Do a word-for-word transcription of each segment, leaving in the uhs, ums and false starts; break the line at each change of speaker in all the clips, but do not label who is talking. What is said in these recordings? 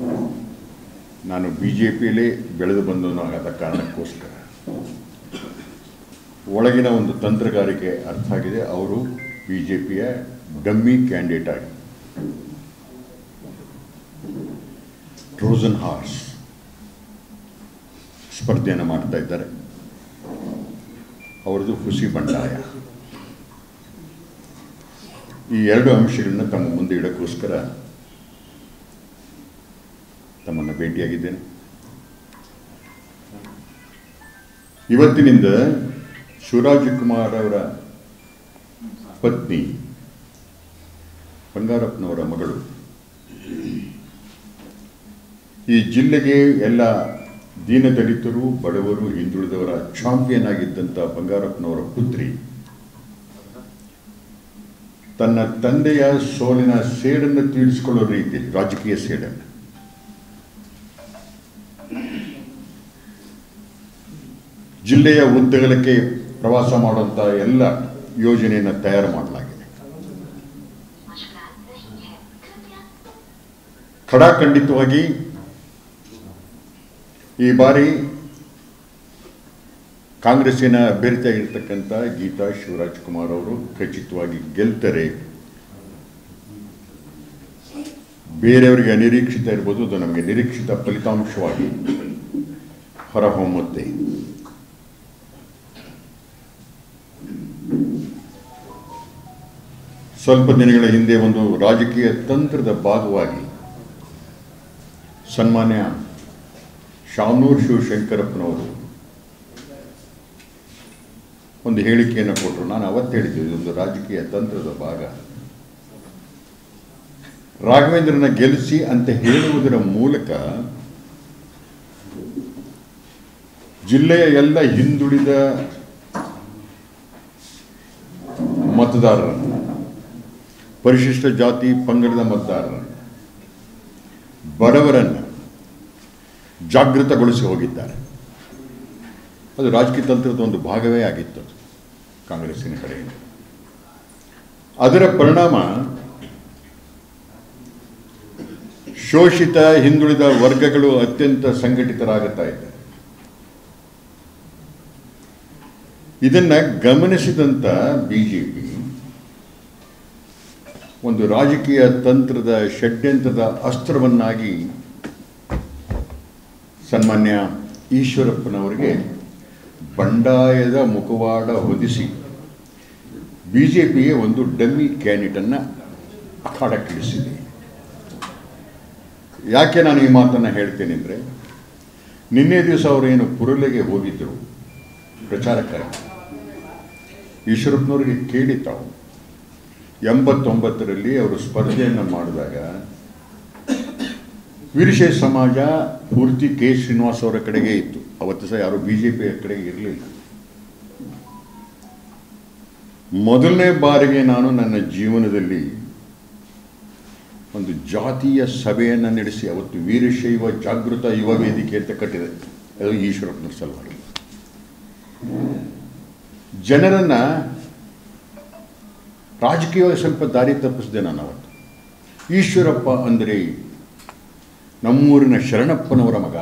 ನಾನು B J ಪಿಯಲ್ಲೇ ಬೆಳೆದು ಬಂದವನು ಆದ ಕಾರಣಕ್ಕೋಸ್ಕರ ಒಳಗಿನ ಒಂದು ತಂತ್ರಗಾರಿಕೆ ಅರ್ಥ ಆಗಿದೆ. ಅವರು ಬಿ ಜೆ ಪಿಯ ಡಮ್ಮಿ ಕ್ಯಾಂಡಿಡೇಟ್ ಆಗಿ ಟ್ರೋಜನ್ ಹಾರ್ಸ್ ಸ್ಪರ್ಧೆಯನ್ನು ಮಾಡ್ತಾ ಇದ್ದಾರೆ. ಅವರದು ಹುಸಿ ಬಂಡಾಯ. ಈ ಎರಡು ಅಂಶಗಳನ್ನ ತಮ್ಮ ಮುಂದೆ ಇಡೋಕ್ಕೋಸ್ಕರ ತಮ್ಮನ್ನು ಭೇಟಿಯಾಗಿದ್ದೇನೆ. ಇವತ್ತಿನಿಂದ ಶಿವರಾಜಕುಮಾರ್ ಅವರ ಪತ್ನಿ ಬಂಗಾರಪ್ಪನವರ ಮಗಳು ಈ ಜಿಲ್ಲೆಗೆ ಎಲ್ಲ ದೀನದಲಿತರು, ಬಡವರು, ಹಿಂದುಳಿದವರ ಚಾಂಪಿಯನ್ ಆಗಿದ್ದಂಥ ಬಂಗಾರಪ್ಪನವರ ಪುತ್ರಿ ತನ್ನ ತಂದೆಯ ಸೋಲಿನ ಸೇಡನ್ನು ತೀರಿಸಿಕೊಳ್ಳೋ ರೀತಿಯಲ್ಲಿ ರಾಜಕೀಯ ಸೇಡನ್ನು ಜಿಲ್ಲೆಯ ಉದ್ದಗಲಕ್ಕೆ ಪ್ರವಾಸ ಮಾಡುವಂಥ ಎಲ್ಲ ಯೋಜನೆಯನ್ನು ತಯಾರು ಮಾಡಲಾಗಿದೆ. ಖಡಾಖಂಡಿತವಾಗಿ ಈ ಬಾರಿ ಕಾಂಗ್ರೆಸ್ಸಿನ ಅಭ್ಯರ್ಥಿಯಾಗಿರ್ತಕ್ಕಂಥ ಗೀತಾ ಶಿವರಾಜಕುಮಾರ್ ಅವರು ಖಚಿತವಾಗಿ ಗೆಲ್ತಾರೆ. ಬೇರೆಯವರಿಗೆ ಅನಿರೀಕ್ಷಿತ ಇರ್ಬೋದು, ಅದು ನಮಗೆ ನಿರೀಕ್ಷಿತ ಫಲಿತಾಂಶವಾಗಿ ಹೊರಹೊಮ್ಮುತ್ತೆ. ಸ್ವಲ್ಪ ದಿನಗಳ ಹಿಂದೆ ಒಂದು ರಾಜಕೀಯ ತಂತ್ರದ ಭಾಗವಾಗಿ ಸನ್ಮಾನ್ಯ ಶಾಮನೂರು ಶಿವಶಂಕರಪ್ಪನವರು ಒಂದು ಹೇಳಿಕೆಯನ್ನು ಕೊಟ್ಟರು. ನಾನು ಅವತ್ತು ಹೇಳಿದ್ದೆ, ಇದೊಂದು ರಾಜಕೀಯ ತಂತ್ರದ ಭಾಗ. ರಾಘವೇಂದ್ರನ ಗೆಲ್ಲಿಸಿ ಅಂತ ಹೇಳುವುದರ ಮೂಲಕ ಜಿಲ್ಲೆಯ ಎಲ್ಲ ಹಿಂದುಳಿದ ಮತದಾರರನ್ನು, ಪರಿಶಿಷ್ಟ ಜಾತಿ ಪಂಗಡದ ಮತದಾರರನ್ನು, ಬಡವರನ್ನು ಜಾಗೃತಗೊಳಿಸಿ ಹೋಗಿದ್ದಾರೆ. ಅದು ರಾಜಕೀಯ ತಂತ್ರದ ಒಂದು ಭಾಗವೇ ಆಗಿತ್ತು ಕಾಂಗ್ರೆಸ್ಸಿನ ಕಡೆಯಿಂದ. ಅದರ ಪರಿಣಾಮ ಶೋಷಿತ ಹಿಂದುಳಿದ ವರ್ಗಗಳು ಅತ್ಯಂತ ಸಂಘಟಿತರಾಗುತ್ತಾ ಇದ್ದಾರೆ. ಇದನ್ನು ಗಮನಿಸಿದಂಥ ಬಿ ಜೆ ಪಿ ಒಂದು ರಾಜಕೀಯ ತಂತ್ರದ ಷಡ್ಯಂತ್ರದ ಅಸ್ತ್ರವನ್ನಾಗಿ ಸನ್ಮಾನ್ಯ ಈಶ್ವರಪ್ಪನವರಿಗೆ ಬಂಡಾಯದ ಮುಖವಾಡ ಹೊದಿಸಿ ಬಿ ಜೆ ಪಿಗೆ ಒಂದು ಡಮ್ಮಿ ಕ್ಯಾಂಡಿಡೇಟನ್ನು ಅಖಾಡಕ್ಕಿಳಿಸಿದೆ. ಯಾಕೆ ನಾನು ಈ ಮಾತನ್ನು ಹೇಳ್ತೇನೆ ಅಂದರೆ, ನಿನ್ನೆ ದಿವಸ ಅವರೇನು ಪುರಲೆಗೆ ಹೋಗಿದ್ದರು ಪ್ರಚಾರಕ್ಕಾಗಿ, ಈಶ್ವರಪ್ಪನವರಿಗೆ ಕೇಳಿ ತಾವು ಎಂಬತ್ತೊಂಬತ್ತರಲ್ಲಿ ಅವರು ಸ್ಪರ್ಧೆಯನ್ನು ಮಾಡಿದಾಗ ವೀರಶೈವ ಸಮಾಜ ಪೂರ್ತಿ ಕೆ ಶ್ರೀನಿವಾಸ್ ಅವರ ಕಡೆಗೆ ಇತ್ತು. ಅವತ್ತು ಸಹ ಯಾರು ಬಿ ಜೆ ಪಿಯ ಕಡೆಗೆ ಇರಲಿಲ್ಲ. ಮೊದಲನೇ ಬಾರಿಗೆ ನಾನು ನನ್ನ ಜೀವನದಲ್ಲಿ ಒಂದು ಜಾತಿಯ ಸಭೆಯನ್ನು ನಡೆಸಿ ಅವತ್ತು ವೀರಶೈವ ಜಾಗೃತ ಯುವ ವೇದಿಕೆ ಅಂತ ಕಟ್ಟಿದೆ. ಅದು ಈಶ್ವರಪ್ಪನವ್ರ ಸಲುವಾಗಿ ಜನರನ್ನು ರಾಜಕೀಯವಾಗಿ ಸ್ವಲ್ಪ ದಾರಿ ತಪ್ಪಿಸಿದೆ ನಾನು ಅವತ್ತು. ಈಶ್ವರಪ್ಪ ಅಂದರೆ ನಮ್ಮೂರಿನ ಶರಣಪ್ಪನವರ ಮಗ,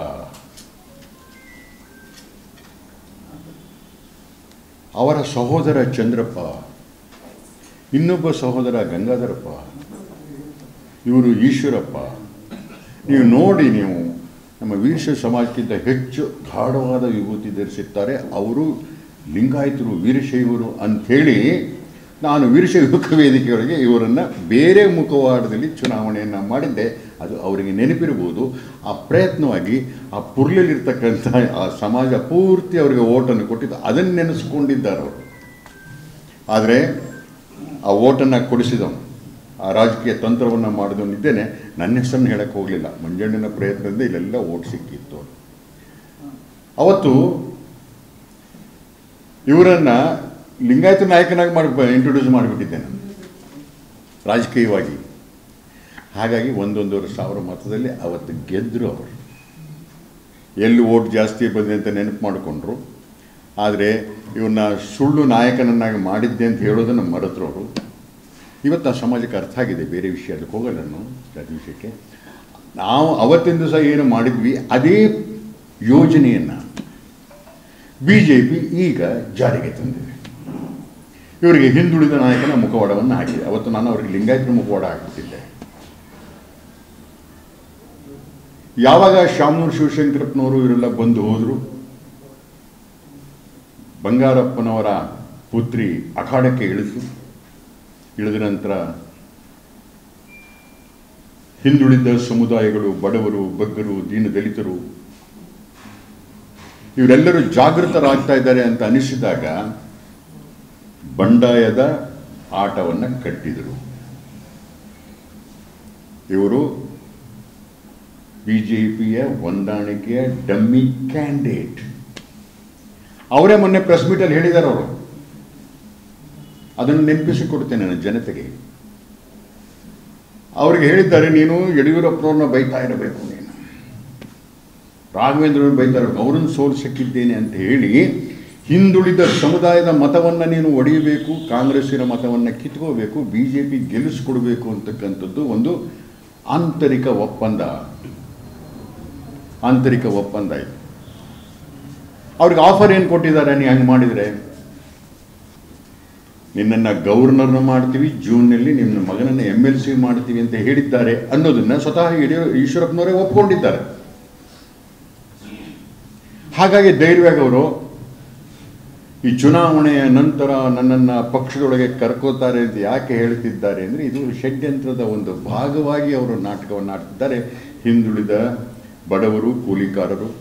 ಅವರ ಸಹೋದರ ಚಂದ್ರಪ್ಪ, ಇನ್ನೊಬ್ಬ ಸಹೋದರ ಗಂಗಾಧರಪ್ಪ, ಇವರು ಈಶ್ವರಪ್ಪ. ನೀವು ನೋಡಿ, ನೀವು ನಮ್ಮ ವೀರಶೈವ ಸಮಾಜಕ್ಕಿಂತ ಹೆಚ್ಚು ಗಾಢವಾದ ವಿಭೂತಿ ಧರಿಸುತ್ತಾರೆ, ಅವರು ಲಿಂಗಾಯತರು, ವೀರಶೈವರು ಅಂಥೇಳಿ ನಾನು ವೀರಶೈವ ಯುವಕ ವೇದಿಕೆಯೊಳಗೆ ಇವರನ್ನು ಬೇರೆ ಮುಖವಾಡದಲ್ಲಿ ಚುನಾವಣೆಯನ್ನು ಮಾಡಿದ್ದೆ. ಅದು ಅವರಿಗೆ ನೆನಪಿರ್ಬೋದು. ಆ ಪ್ರಯತ್ನವಾಗಿ ಆ ಪುರ್ಲಲ್ಲಿರ್ತಕ್ಕಂಥ ಆ ಸಮಾಜ ಪೂರ್ತಿ ಅವರಿಗೆ ಓಟನ್ನು ಕೊಟ್ಟಿದ್ದು, ಅದನ್ನು ನೆನೆಸ್ಕೊಂಡಿದ್ದಾರೆ ಅವರು. ಆದರೆ ಆ ಓಟನ್ನು ಕೊಡಿಸಿದವನು, ಆ ರಾಜಕೀಯ ತಂತ್ರವನ್ನು ಮಾಡಿದವನಿದ್ದೇನೆ. ನನ್ನ ಹೆಸರನ್ನು ಹೇಳಕ್ಕೆ ಹೋಗಲಿಲ್ಲ. ಮಂಜಣ್ಣನ ಪ್ರಯತ್ನದಿಂದ ಇಲ್ಲೆಲ್ಲ ಓಟ್ ಸಿಕ್ಕಿತ್ತು. ಅವತ್ತು ಇವರನ್ನು ಲಿಂಗಾಯತ ನಾಯಕನಾಗಿ ಮಾಡಿ ಇಂಟ್ರೊಡ್ಯೂಸ್ ಮಾಡಿಬಿಟ್ಟಿದ್ದೆ ನಾನು ರಾಜಕೀಯವಾಗಿ. ಹಾಗಾಗಿ ಒಂದೊಂದೂವರೆ ಸಾವಿರ ಮತದಲ್ಲಿ ಅವತ್ತು ಗೆದ್ದರು ಅವರು. ಎಲ್ಲಿ ಓಟ್ ಜಾಸ್ತಿ ಬಂದಿದೆ ಅಂತ ನೆನಪು ಮಾಡಿಕೊಂಡ್ರು. ಆದರೆ ಇವನ್ನ ಸುಳ್ಳು ನಾಯಕನನ್ನಾಗಿ ಮಾಡಿದ್ದೆ ಅಂತ ಹೇಳೋದನ್ನು ಮರೆತರು ಅವರು. ಇವತ್ತು ಆ ಸಮಾಜಕ್ಕೆ ಅರ್ಥ ಆಗಿದೆ. ಬೇರೆ ವಿಷಯ ಅದಕ್ಕೆ ಹೋಗಲ್ಲ ನಾನು ಜಾತಿ ವಿಷಯಕ್ಕೆ. ನಾವು ಅವತ್ತಿನ ದಿವಸ ಏನು ಮಾಡಿದ್ವಿ ಅದೇ ಯೋಜನೆಯನ್ನು ಬಿ ಜೆ ಪಿ ಈಗ ಜಾರಿಗೆ ತಂದಿದೆ. ಇವರಿಗೆ ಹಿಂದುಳಿದ ನಾಯಕನ ಮುಖವಾಡವನ್ನು ಹಾಕಿದೆ. ಅವತ್ತು ನಾನು ಅವರಿಗೆ ಲಿಂಗಾಯತರ ಮುಖವಾಡ ಹಾಕ್ತಿದ್ದೆ. ಯಾವಾಗ ಶಾಮನೂರು ಶಿವಶಂಕರಪ್ಪನವರು ಇವರೆಲ್ಲ ಬಂದು ಹೋದರು, ಬಂಗಾರಪ್ಪನವರ ಪುತ್ರಿ ಅಖಾಡಕ್ಕೆ ಇಳಿದು ಇಳಿದ ನಂತರ ಹಿಂದುಳಿದ ಸಮುದಾಯಗಳು, ಬಡವರು, ಬಗ್ಗರು, ದೀನದಲಿತರು ಇವರೆಲ್ಲರೂ ಜಾಗೃತರಾಗ್ತಾ ಇದ್ದಾರೆ ಅಂತ ಅನಿಸಿದಾಗ ಬಂಡಾಯದ ಆಟವನ್ನು ಕಟ್ಟಿದರು. ಇವರು ಬಿಜೆಪಿಯ ಹೊಂದಾಣಿಕೆಯ ಡಮ್ಮಿ ಕ್ಯಾಂಡಿಡೇಟ್. ಅವರೇ ಮೊನ್ನೆ ಪ್ರೆಸ್ ಮೀಟಲ್ಲಿ ಹೇಳಿದ್ದಾರೆ. ಅವರು ಅದನ್ನು ನೆನಪಿಸಿಕೊಡ್ತೇನೆ ನನ್ನ ಜನತೆಗೆ. ಅವ್ರಿಗೆ ಹೇಳಿದ್ದಾರೆ, ನೀನು ಯಡಿಯೂರಪ್ಪನವ್ರನ್ನ ಬೈತಾ ಇರಬೇಕು, ನೀನು ರಾಘವೇಂದ್ರನ ಬೈತಾ ಇರಬೇಕು, ಅವ್ರನ್ನ ಸೋಲಿಸಕ್ಕಿದ್ದೇನೆ ಅಂತ ಹೇಳಿ ಹಿಂದುಳಿದ ಸಮುದಾಯದ ಮತವನ್ನು ನೀನು ಒಡೆಯಬೇಕು, ಕಾಂಗ್ರೆಸ್ಸಿನ ಮತವನ್ನು ಕಿತ್ಕೋಬೇಕು, ಬಿ ಜೆ ಪಿ ಗೆಲ್ಲಿಸ್ಕೊಡ್ಬೇಕು ಅಂತಕ್ಕಂಥದ್ದು ಒಂದು ಆಂತರಿಕ ಒಪ್ಪಂದ ಆಂತರಿಕ ಒಪ್ಪಂದ ಇದು. ಅವ್ರಿಗೆ ಆಫರ್ ಏನು ಕೊಟ್ಟಿದ್ದಾರೆ, ನೀ ಹಂಗೆ ಮಾಡಿದರೆ ನಿನ್ನನ್ನು ಗವರ್ನರ್ನ ಮಾಡ್ತೀವಿ, ಜೂನ್ನಲ್ಲಿ ನಿನ್ನ ಮಗನನ್ನು ಎಮ್ ಎಲ್ ಸಿ ಮಾಡ್ತೀವಿ ಅಂತ ಹೇಳಿದ್ದಾರೆ ಅನ್ನೋದನ್ನು ಸ್ವತಃ ಯಡಿಯೂ ಈಶ್ವರಪ್ಪನವರೇ ಒಪ್ಕೊಂಡಿದ್ದಾರೆ. ಹಾಗಾಗಿ ಧೈರ್ಯವಾಗಿ ಅವರು ಈ ಚುನಾವಣೆಯ ನಂತರ ನನ್ನನ್ನು ಪಕ್ಷದೊಳಗೆ ಕರ್ಕೋತಾರೆ ಅಂತ ಯಾಕೆ ಹೇಳ್ತಿದ್ದಾರೆ ಅಂದರೆ, ಇದು ಷಡ್ಯಂತ್ರದ ಒಂದು ಭಾಗವಾಗಿ ಅವರು ನಾಟಕವನ್ನು ಆಡ್ತಿದ್ದಾರೆ. ಹಿಂದುಳಿದ ಬಡವರು, ಕೂಲಿಕಾರರು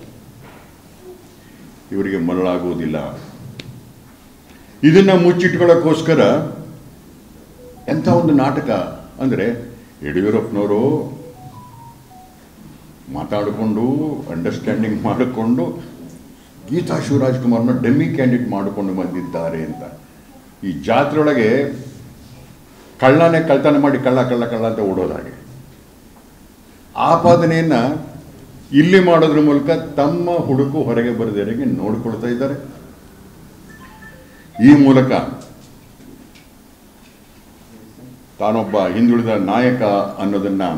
ಇವರಿಗೆ ಮರಳಾಗುವುದಿಲ್ಲ. ಇದನ್ನು ಮುಚ್ಚಿಟ್ಕೊಳ್ಳೋಕ್ಕೋಸ್ಕರ ಎಂಥ ಒಂದು ನಾಟಕ ಅಂದರೆ, ಯಡಿಯೂರಪ್ಪನವರು ಮಾತಾಡಿಕೊಂಡು ಅಂಡರ್ಸ್ಟ್ಯಾಂಡಿಂಗ್ ಮಾಡಿಕೊಂಡು ಗೀತಾ ಶಿವರಾಜ್ಕುಮಾರ್ನ ಡೆಮ್ಮಿ ಕ್ಯಾಂಡಿಡೇಟ್ ಮಾಡಿಕೊಂಡು ಬಂದಿದ್ದಾರೆ ಅಂತ. ಈ ಜಾತ್ರೆಯೊಳಗೆ ಕಳ್ಳನೇ ಕಳ್ತನ ಮಾಡಿ ಕಳ್ಳ ಕಳ್ಳ ಕಳ್ಳ ಅಂತ ಓಡೋದಾಗೆ ಆಪಾದನೆಯನ್ನು ಇಲ್ಲಿ ಮಾಡೋದ್ರ ಮೂಲಕ ತಮ್ಮ ಹುಡುಕು ಹೊರಗೆ ಬರದೇರಿಗೆ ನೋಡಿಕೊಳ್ತಾ ಇದ್ದಾರೆ. ಈ ಮೂಲಕ ತಾನೊಬ್ಬ ಹಿಂದುಳಿದ ನಾಯಕ ಅನ್ನೋದನ್ನು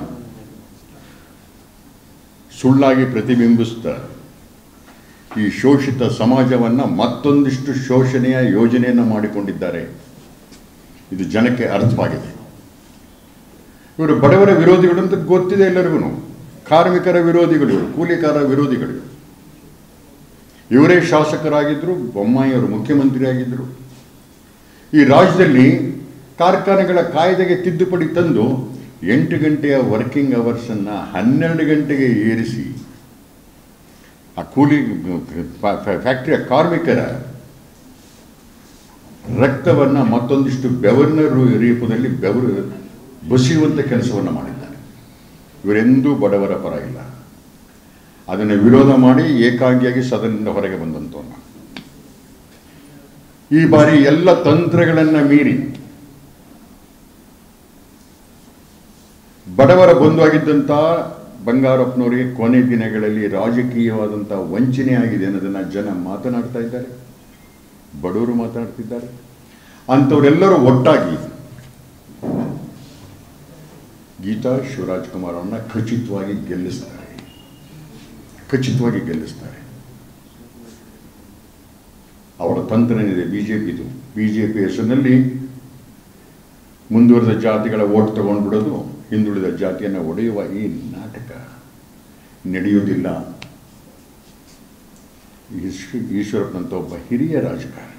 ಸುಳ್ಳಾಗಿ ಪ್ರತಿಬಿಂಬಿಸ್ತಾ ಈ ಶೋಷಿತ ಸಮಾಜವನ್ನು ಮತ್ತೊಂದಿಷ್ಟು ಶೋಷಣೆಯ ಯೋಜನೆಯನ್ನು ಮಾಡಿಕೊಂಡಿದ್ದಾರೆ. ಇದು ಜನಕ್ಕೆ ಅರ್ಥವಾಗಿದೆ. ಇವರು ಬಡವರ ವಿರೋಧಿಗಳು ಅಂತ ಗೊತ್ತಿದೆ ಎಲ್ಲರಿಗೂ. ಕಾರ್ಮಿಕರ ವಿರೋಧಿಗಳು ಇವರು, ಕೂಲಿಕಾರ ವಿರೋಧಿಗಳು. ಇವರೇ ಶಾಸಕರಾಗಿದ್ದರು, ಬೊಮ್ಮಾಯಿಯವರು ಮುಖ್ಯಮಂತ್ರಿ ಆಗಿದ್ದರು. ಈ ರಾಜ್ಯದಲ್ಲಿ ಕಾರ್ಖಾನೆಗಳ ಕಾಯ್ದೆಗೆ ತಿದ್ದುಪಡಿ ತಂದು ಎಂಟು ಗಂಟೆಯ ವರ್ಕಿಂಗ್ ಅವರ್ಸನ್ನು ಹನ್ನೆರಡು ಗಂಟೆಗೆ ಏರಿಸಿ ಆ ಕೂಲಿ ಫ್ಯಾಕ್ಟ್ರಿಯ ಕಾರ್ಮಿಕರ ರಕ್ತವನ್ನು ಮತ್ತೊಂದಿಷ್ಟು ಬೆವರಿನ ರೂಪದಲ್ಲಿ ಬೆವರು ಬಸಿಯುವಂಥ ಕೆಲಸವನ್ನು ಮಾಡಿದ್ದಾರೆ. ಇವರೆಂದೂ ಬಡವರ ಪರ ಇಲ್ಲ. ಅದನ್ನು ವಿರೋಧ ಮಾಡಿ ಏಕಾಂಗಿಯಾಗಿ ಸದನದಿಂದ ಹೊರಗೆ ಬಂದಂಥವನ್ನ. ಈ ಬಾರಿ ಎಲ್ಲ ತಂತ್ರಗಳನ್ನು ಮೀರಿ ಬಡವರ ಬಂಧುವಾಗಿದ್ದಂಥ ಬಂಗಾರಪ್ಪನವರಿಗೆ ಕೊನೆ ದಿನಗಳಲ್ಲಿ ರಾಜಕೀಯವಾದಂಥ ವಂಚನೆ ಆಗಿದೆ ಅನ್ನೋದನ್ನು ಜನ ಮಾತನಾಡ್ತಾ ಇದ್ದಾರೆ, ಬಡವರು ಮಾತನಾಡ್ತಿದ್ದಾರೆ. ಅಂಥವರೆಲ್ಲರೂ ಒಟ್ಟಾಗಿ ಗೀತಾ ಶಿವರಾಜ್ಕುಮಾರ್ ಅವರನ್ನ ಖಚಿತವಾಗಿ ಗೆಲ್ಲಿಸ್ತಾರೆ ಖಚಿತವಾಗಿ ಗೆಲ್ಲಿಸ್ತಾರೆ ಅವರ ತಂತ್ರ ಏನಿದೆ ಬಿ ಜೆ ಪಿದು, ಬಿ ಜೆ ಪಿ ಹೆಸರಿನಲ್ಲಿ ಮುಂದುವರೆದ ಜಾತಿಗಳ ಓಟ್ ತಗೊಂಡ್ಬಿಡೋದು, ಹಿಂದುಳಿದ ಜಾತಿಯನ್ನು ಒಡೆಯುವ ಈ ನಾಟಕ ನಡೆಯುವುದಿಲ್ಲ. ಈಶ್ವರಪ್ಪನಂತ ಒಬ್ಬ ಹಿರಿಯ ರಾಜಕಾರಣಿ,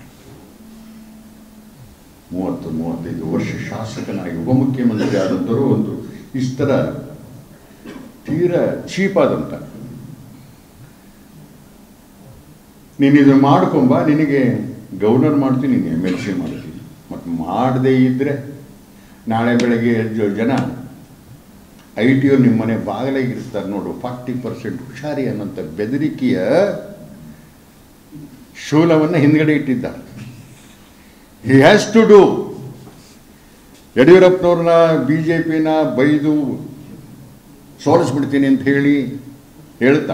ಮೂವತ್ತು ಮೂವತ್ತೈದು ವರ್ಷ ಶಾಸಕನಾಗಿ ಉಪಮುಖ್ಯಮಂತ್ರಿ ಆದಂಥವರು ಒಂದು ಇಷ್ಟರ ತೀರಾ ಚೀಪಾದಂಥ, ನೀನು ಇದನ್ನು ಮಾಡ್ಕೊಂಬ, ನಿನಗೆ ಗವರ್ನರ್ ಮಾಡ್ತೀನಿ, ನೀನು ಎಮ್ ಎಲ್ ಸಿ ಮಾಡ್ತೀನಿ. ಮತ್ತು ಮಾಡದೇ ಇದ್ದರೆ ನಾಳೆ ಬೆಳಗ್ಗೆ ಜನ ಐ ಟಿ ಯು ನಿಮ್ಮ ಮನೆ ಬಾಗಿಲಾಗಿರ್ತಾರೆ ನೋಡು, ಫಾರ್ಟಿ ಪರ್ಸೆಂಟ್ ಹುಷಾರಿ ಅನ್ನೋಂಥ ಬೆದರಿಕೆಯ ಶೂಲವನ್ನು ಹಿಂದ್ಗಡೆ ಇಟ್ಟಿದ್ದ. He has to do. ಯಡಿಯೂರಪ್ಪನವ್ರನ್ನ ಬಿ ಜೆ ಪಿನ ಬೈದು ಸೋಲಿಸ್ಬಿಡ್ತೀನಿ ಅಂತ ಹೇಳಿ ಹೇಳ್ತಾ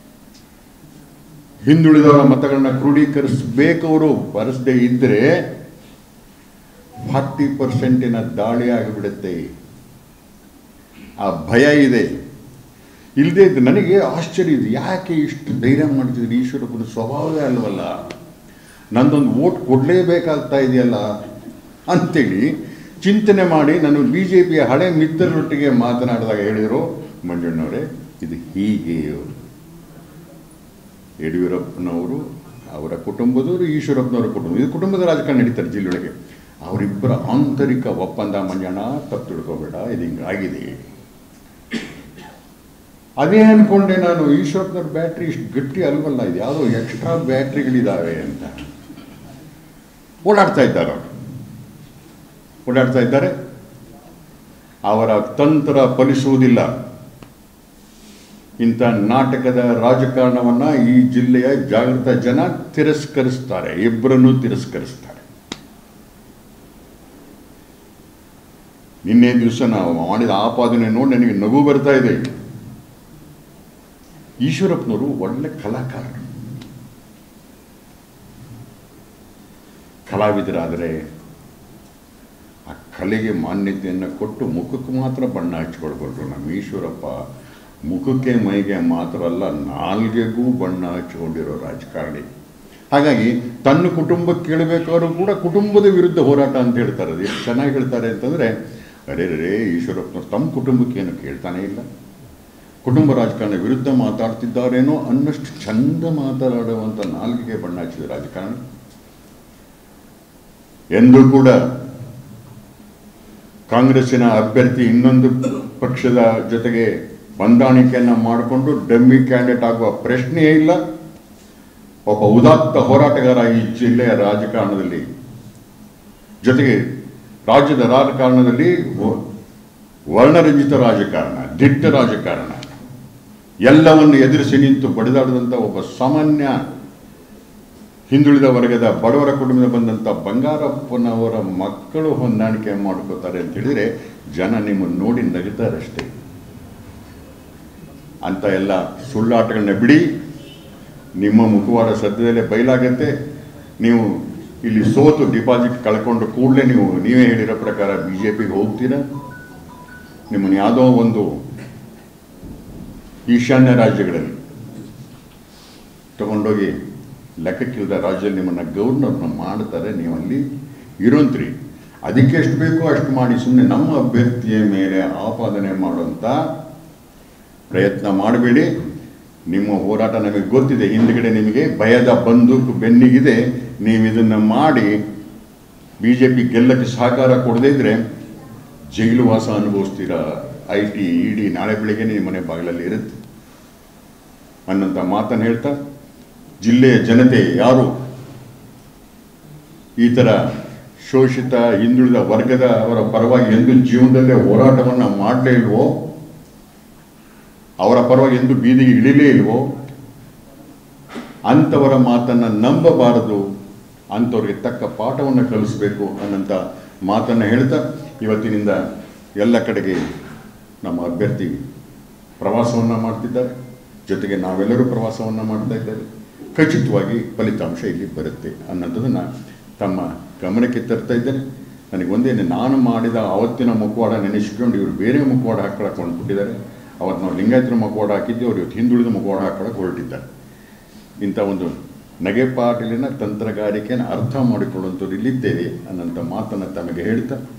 ಹಿಂದುಳಿದವರ ಮತಗಳನ್ನ ಕ್ರೋಢೀಕರಿಸಬೇಕವರು ಬರೆಸದೇ ಇದ್ದರೆ ಫಾರ್ಟಿ ಪರ್ಸೆಂಟಿನ ದಾಳಿ ಆಗಿಬಿಡುತ್ತೆ. ಆ ಭಯ ಇದೆ. ಇಲ್ಲದೇ ಇದ್ದು ನನಗೆ ಆಶ್ಚರ್ಯ ಇದೆ, ಯಾಕೆ ಇಷ್ಟು ಧೈರ್ಯ ಮಾಡ್ತಿದ್ರು? ಈಶ್ವರಪ್ಪನ ಸ್ವಭಾವವೇ ಅಲ್ವಲ್ಲ, ನಂದೊಂದು ಓಟ್ ಕೊಡಲೇಬೇಕಾಗ್ತಾ ಇದೆಯಲ್ಲ ಅಂಥೇಳಿ ಚಿಂತನೆ ಮಾಡಿ ನಾನು ಬಿ ಜೆ ಪಿಯ ಹಳೆ ಮಿತ್ರರೊಟ್ಟಿಗೆ ಮಾತನಾಡಿದಾಗ ಹೇಳಿದರು, ಮಂಜಣ್ಣವರೇ ಇದು ಹೀಗೆ, ಯಡಿಯೂರಪ್ಪನವರು ಅವರ ಕುಟುಂಬದವರು, ಈಶ್ವರಪ್ಪನವರ ಕುಟುಂಬ, ಇದು ಕುಟುಂಬದ ರಾಜಕಾರಣ ನಡೀತಾರೆ ಜಿಲ್ಲೆಯೊಳಗೆ. ಅವರಿಬ್ಬರ ಆಂತರಿಕ ಒಪ್ಪಂದ ಮಂಜಣ್ಣ, ತಪ್ಪು ತಿಳ್ಕೊಬೇಡ, ಇದು ಹಿಂಗಾಗಿದೆ. ಅದೇ ಅಂದ್ಕೊಂಡೆ ನಾನು, ಈಶ್ವರಪ್ಪನವ್ರ ಬ್ಯಾಟ್ರಿ ಇಷ್ಟು ಗಟ್ಟಿ ಅಲ್ವಲ್ಲ, ಇದು ಯಾವುದೋ ಎಕ್ಸ್ಟ್ರಾ ಬ್ಯಾಟ್ರಿಗಳಿದ್ದಾವೆ ಅಂತ. ಓಡಾಡ್ತಾ ಇದ್ದಾರೆ ಅವರು, ಓಡಾಡ್ತಾ ಇದ್ದಾರೆ. ಅವರ ತಂತ್ರ ಫಲಿಸುವುದಿಲ್ಲ. ಇಂಥ ನಾಟಕದ ರಾಜಕಾರಣವನ್ನು ಈ ಜಿಲ್ಲೆಯ ಜಾಗೃತ ಜನ ತಿರಸ್ಕರಿಸ್ತಾರೆ, ಇಬ್ಬರನ್ನೂ ತಿರಸ್ಕರಿಸ್ತಾರೆ. ನಿನ್ನೆ ದಿವಸ ನಾವು ಮಾಡಿದ ಆಪಾದನೆ ನೋಡಿ ನನಗೆ ನಗು ಬರ್ತಾ ಇದೆ. ಈಶ್ವರಪ್ಪನವರು ಒಳ್ಳೆ ಕಲಾಕಾರರು, ಕಲಾವಿದರಾದರೆ ಆ ಕಲೆಗೆ ಮಾನ್ಯತೆಯನ್ನು ಕೊಟ್ಟು ಮುಖಕ್ಕೆ ಮಾತ್ರ ಬಣ್ಣ ಹಚ್ಕೊಳ್ಕೊಳ್ರು. ನಮ್ಮ ಈಶ್ವರಪ್ಪ ಮುಖಕ್ಕೆ ಮೈಗೆ ಮಾತ್ರ ಅಲ್ಲ, ನಾಲ್ಗೆಗೂ ಬಣ್ಣ ಹಚ್ಕೊಂಡಿರೋ ರಾಜಕಾರಣಿ. ಹಾಗಾಗಿ ತನ್ನ ಕುಟುಂಬಕ್ಕೆ ಕೇಳಬೇಕಾದ್ರೂ ಕೂಡ ಕುಟುಂಬದ ವಿರುದ್ಧ ಹೋರಾಟ ಅಂತ ಹೇಳ್ತಾರೆ. ಅದು ಎಷ್ಟು ಚೆನ್ನಾಗಿ ಹೇಳ್ತಾರೆ ಅಂತಂದರೆ, ಅರೇ ರೇ ಈಶ್ವರಪ್ಪನವ್ರು ತಮ್ಮ ಕುಟುಂಬಕ್ಕೆ ಏನು ಕೇಳ್ತಾನೇ ಇಲ್ಲ, ಕುಟುಂಬ ರಾಜಕಾರಣ ವಿರುದ್ಧ ಮಾತಾಡ್ತಿದ್ದಾರೇನೋ ಅನ್ನಷ್ಟು ಚಂದ ಮಾತನಾಡುವಂಥ ನಾಲ್ಗೆಗೆ ಬಣ್ಣ ಹಚ್ಚಿದ ರಾಜಕಾರಣಿ. ಎಂದೂ ಕೂಡ ಕಾಂಗ್ರೆಸ್ಸಿನ ಅಭ್ಯರ್ಥಿ ಇನ್ನೊಂದು ಪಕ್ಷದ ಜೊತೆಗೆ ಹೊಂದಾಣಿಕೆಯನ್ನು ಮಾಡಿಕೊಂಡು ಡಮ್ಮಿ ಕ್ಯಾಂಡಿಡೇಟ್ ಆಗುವ ಪ್ರಶ್ನೆಯೇ ಇಲ್ಲ. ಒಬ್ಬ ಉದಾತ್ತ ಹೋರಾಟಗಾರ ಈ ಜಿಲ್ಲೆಯ ರಾಜಕಾರಣದಲ್ಲಿ, ಜೊತೆಗೆ ರಾಜ್ಯದ ರಾಜಕಾರಣದಲ್ಲಿ ವರ್ಣರಂಜಿತ ರಾಜಕಾರಣ, ದಿಟ್ಟ ರಾಜಕಾರಣ, ಎಲ್ಲವನ್ನು ಎದುರಿಸಿ ನಿಂತು ಬಡಿದಾಡಿದಂಥ ಒಬ್ಬ ಸಾಮಾನ್ಯ ಹಿಂದುಳಿದ ವರ್ಗದ ಬಡವರ ಕುಟುಂಬದಿಂದ ಬಂದಂಥ ಬಂಗಾರಪ್ಪನವರ ಮಕ್ಕಳು ಹೊಂದಾಣಿಕೆ ಮಾಡ್ಕೋತಾರೆ ಅಂತ ಹೇಳಿದರೆ ಜನ ನಿಮ್ಮನ್ನು ನೋಡಿ ನಗುತ್ತಾರಷ್ಟೇ. ಅಂತ ಎಲ್ಲ ಸುಳ್ಳಾಟಗಳನ್ನ ಬಿಡಿ. ನಿಮ್ಮ ಮುಖವಾಡ ಸದ್ಯದಲ್ಲೇ ಬಯಲಾಗತ್ತೆ. ನೀವು ಇಲ್ಲಿ ಸೋತು ಡಿಪಾಸಿಟ್ ಕಳ್ಕೊಂಡು ಕೂಡಲೇ ನೀವು ನೀವೇ ಹೇಳಿರೋ ಪ್ರಕಾರ ಬಿ ಜೆ ಪಿಗೆ ಹೋಗ್ತೀರಾ. ನಿಮ್ಮನ್ನು ಯಾವುದೋ ಒಂದು ಈಶಾನ್ಯ ರಾಜ್ಯಗಳಲ್ಲಿ ತಗೊಂಡೋಗಿ ಲೆಕ್ಕಕ್ಕಿಲ್ಲದ ರಾಜ್ಯದಲ್ಲಿ ನಿಮ್ಮನ್ನು ಗವರ್ನರ್ನ ಮಾಡ್ತಾರೆ. ನೀವು ಅಲ್ಲಿ ಇರೋಂತ್ರಿ. ಅದಕ್ಕೆ ಎಷ್ಟು ಬೇಕೋ ಅಷ್ಟು ಮಾಡಿ ಸುಮ್ಮನೆ ನಮ್ಮ ಅಭ್ಯರ್ಥಿಯ ಮೇಲೆ ಆಪಾದನೆ ಮಾಡುವಂಥ ಪ್ರಯತ್ನ ಮಾಡಬೇಡಿ. ನಿಮ್ಮ ಹೋರಾಟ ನಮಗೆ ಗೊತ್ತಿದೆ, ಹಿಂದುಗಡೆ ನಿಮಗೆ ಭಯದ ಬಂದೂಕು ಬೆನ್ನಿಗಿದೆ. ನೀವು ಇದನ್ನು ಮಾಡಿ ಬಿ ಜೆ ಪಿ ಗೆಲ್ಲಕ್ಕೆ ಸಹಕಾರ ಕೊಡದೇ ಇದ್ದರೆ ಜೈಲು ವಾಸ ಅನುಭವಿಸ್ತೀರಾ. ಐ ಟಿ ಇ ಡಿ ನಾಳೆ ಬೆಳಿಗ್ಗೆ ನಿಮ್ಮ ಮನೆ ಬಾಗಿಲಲ್ಲಿ ಇರುತ್ತೆ ಅನ್ನೋಂಥ ಮಾತನ್ನು ಹೇಳ್ತಾ, ಜಿಲ್ಲೆಯ ಜನತೆ ಯಾರು ಈ ಥರ ಶೋಷಿತ ಹಿಂದುಳಿದ ವರ್ಗದ ಅವರ ಪರವಾಗಿ ಎಂದು ಜೀವನದಲ್ಲೇ ಹೋರಾಟವನ್ನು ಮಾಡಲೇ ಇಲ್ವೋ, ಅವರ ಪರವಾಗಿ ಎಂದು ಬೀದಿಗೆ ಇಳಿಲೇ ಇಲ್ವೋ, ಅಂಥವರ ಮಾತನ್ನು ನಂಬಬಾರದು, ಅಂಥವ್ರಿಗೆ ತಕ್ಕ ಪಾಠವನ್ನು ಕಲಿಸಬೇಕು ಅನ್ನೋಂಥ ಮಾತನ್ನು ಹೇಳ್ತಾ, ಇವತ್ತಿನಿಂದ ಎಲ್ಲ ಕಡೆಗೆ ನಮ್ಮ ಅಭ್ಯರ್ಥಿ ಪ್ರವಾಸವನ್ನು ಮಾಡ್ತಿದ್ದಾರೆ, ಜೊತೆಗೆ ನಾವೆಲ್ಲರೂ ಪ್ರವಾಸವನ್ನು ಮಾಡ್ತಾ ಇದ್ದೇವೆ. ಖಚಿತವಾಗಿ ಫಲಿತಾಂಶ ಇಲ್ಲಿ ಬರುತ್ತೆ ಅನ್ನೋದನ್ನು ತಮ್ಮ ಗಮನಕ್ಕೆ ತರ್ತಾ ಇದ್ದೇನೆ. ನನಗೆ ಒಂದೇನೆ, ನಾನು ಮಾಡಿದ ಆವತ್ತಿನ ಮುಖವಾಡ ನೆನೆಸಿಕೊಂಡು ಇವರು ಬೇರೆ ಮುಖವಾಡ ಹಾಕೊಳಕ್ಕೆ ಹೊಂದ್ಬಿಟ್ಟಿದ್ದಾರೆ. ಅವತ್ತು ನಾವು ಲಿಂಗಾಯತರ ಮುಖವಾಡ ಹಾಕಿದ್ದೆ, ಅವರು ಇವತ್ತು ಹಿಂದುಳಿದ ಮುಖವಾಡ ಹಾಕೊಳಕ್ಕೆ ಹೊರಟಿದ್ದಾರೆ. ಇಂಥ ಒಂದು ನಗೆಪಾಟಲಿನ ತಂತ್ರಗಾರಿಕೆಯನ್ನು ಅರ್ಥ ಮಾಡಿಕೊಳ್ಳುವಂಥವ್ರು ಇಲ್ಲಿದ್ದೇವೆ ಅನ್ನೋಂಥ ಮಾತನ್ನು ತಮಗೆ ಹೇಳ್ತಾ